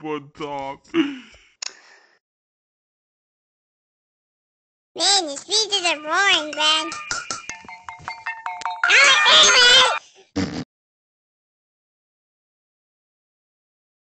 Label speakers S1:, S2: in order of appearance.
S1: on top.
S2: Man, these pizzas are boring, Brad.